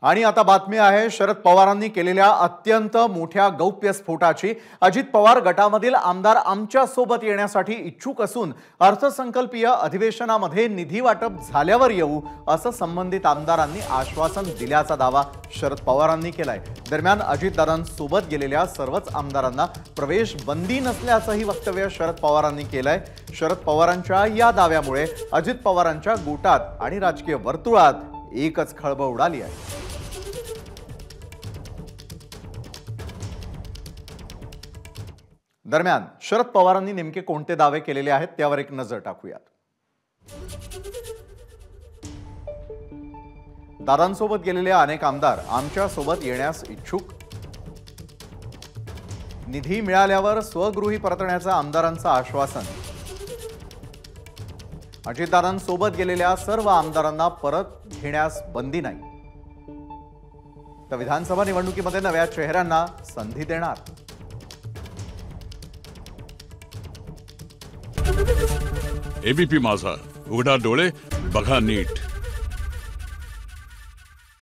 आणि आता बातमी आहे शरद पवारांनी केलेल्या अत्यंत मोठ्या गौप्यस्फोटाची। अजित पवार गटामधील आमदार आमच्या सोबत येण्यासाठी इच्छुक असून अर्थसंकल्पीय अधिवेशनामध्ये निधी वाटप झाल्यावर येऊ असं संबंधित आमदारांनी आश्वासन दिल्याचा दावा शरद पवारांनी केलाय। दरम्यान अजितदादांसोबत गेलेल्या सर्वच आमदारांना प्रवेश बंदी नसल्याचंही वक्तव्य शरद पवारांनी केलंय। शरद पवारांच्या या दाव्यामुळे अजित पवारांच्या गोटात आणि राजकीय वर्तुळात एकच खळबळ उडाली आहे। दरम्यान शरद पवारांनी नेमके कोणते दावे केलेले आहेत त्यावर एक नजर टाकूयात। दादांसोबत गेलेले अनेक आमदार आमच्या सोबत येण्यास इच्छुक। निधी मिळाल्यावर स्वगृही परतण्याचं आमदारांचं आश्वासन। अजितदादांसोबत गेलेल्या सर्व आमदारांना परत घेण्यास बंदी नाही। तर विधानसभा निवडणुकीमध्ये नव्या चेहऱ्यांना संधी देणार। एबीपी माझा, उघडा डोळे बघा नीट।